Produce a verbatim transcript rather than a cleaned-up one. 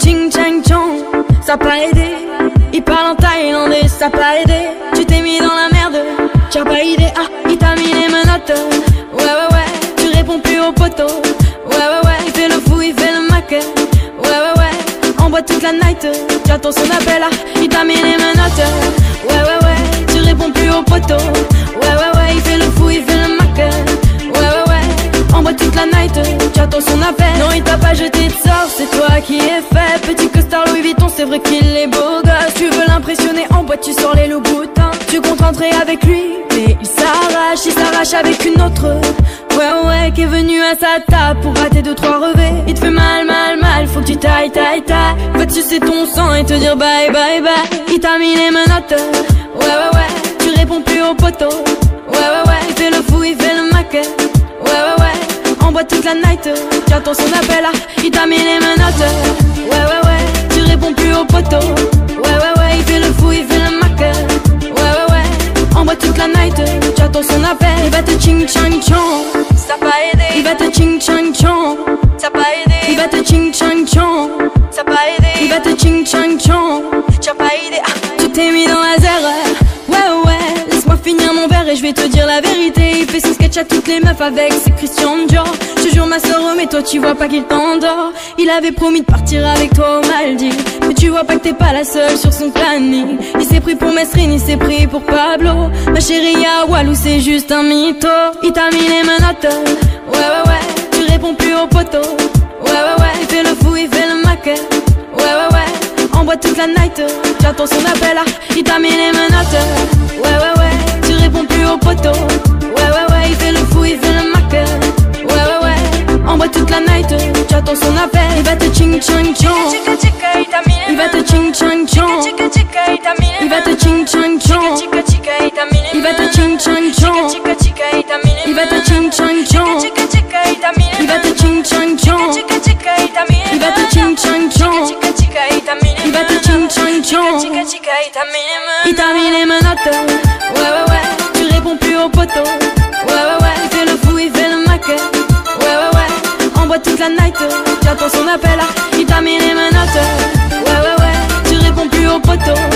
ching chang chong, ça pas aidé. Il parle en thaïlandais, ça pas aidé. Tu t'es mis dans la merde, t'as pas idée. Ah, il t'a mis les menottes. Ouais ouais ouais, tu réponds plus au poteau. Ouais ouais ouais, il fait le fou, il fait le mac. Ouais ouais ouais, on boit toute la night. J'attends son appel, ah, il t'a mis les menottes. Ouais ouais ouais, tu réponds plus au poteau. Ouais ouais ouais, il fait le fou, il fait le mac. Ouais ouais ouais, on boit toute la night. J'attends son appel. Non, il t'a pas jeté de sort, c'est toi qui es fait. Petit costard Louis Vuitton, c'est vrai qu'il est beau gosse. Tu veux l'impressionner en boîte, tu sors les loups boutins. Tu comptes rentrer avec lui, mais il s'arrache, il s'arrache avec une autre. Ouais ouais, qui est venu à sa table pour rater deux trois revêts. Il te fait mal, mal, mal, faut que tu tailles, tailles, tailles. Va te sucer ton sang et te dire bye, bye, bye. Il t'a mis les menottes. Ouais ouais ouais, tu réponds plus au poteau. Ouais ouais ouais, il fait le fou, il fait le mac. Ouais ouais ouais, on boit toute la night. J'attends son appel, ah, il t'a mis les menottes. Ouais ouais ouais, tu réponds plus au poteau. Ouais ouais ouais, il fait le fou, il fait le mac. Ouais ouais ouais, on boit toute la night. J'attends son appel. Il va te ching chang chong, ça pas aidé. Il va te ching chang chong, ça pas aidé. Il va te ching chang chong, ça pas aidé. Il va te ching chang chong, t'as pas aidé. Ah, tu t'es mis dans la zère. Ouais ouais, laisse-moi finir mon verre et je vais te dire la vérité. Il fait son sketch à toutes les meufs avec ses Christian Dior. Je te jure ma soeur, mais toi tu vois pas qu'il t'endort. Il avait promis de partir avec toi aux Maldives, mais tu vois pas que t'es pas la seule sur son planning. Il s'est pris pour Mesrine, il s'est pris pour Pablo. Ma chérie à Walou c'est juste un mytho. Il t'a mis les menottes. Ouais ouais ouais, tu réponds plus au poteau. Ouais ouais ouais, il fait le fou, il fait le mac. Ouais ouais ouais, on boit toute la night. J'attends son appel, ah, il t'a mis les menottes. Ouais ouais ouais, tu réponds plus au poteau. Ouais ouais ouais, il fait le fou, il fait le mac. Ouais ouais ouais, on boit toute la night. J'attends son appel. Il va te ching chang chong, il va te ching chang chong, il va te ching chang chong, il va te ching chang chong, il va te ching chang chong, il va te ching chang chong, il va te ching chang chong, il va te ching chang chong. Il t'a mis les menottes. Ouais ouais ouais, tu réponds plus au poteau. Ouais ouais ouais, il fait le fou, il fait le mac. Ouais ouais ouais, on boit toute la night. J'attends son appel, ah, il t'a mis les menottes. Ouais ouais ouais, tu réponds plus au poteau.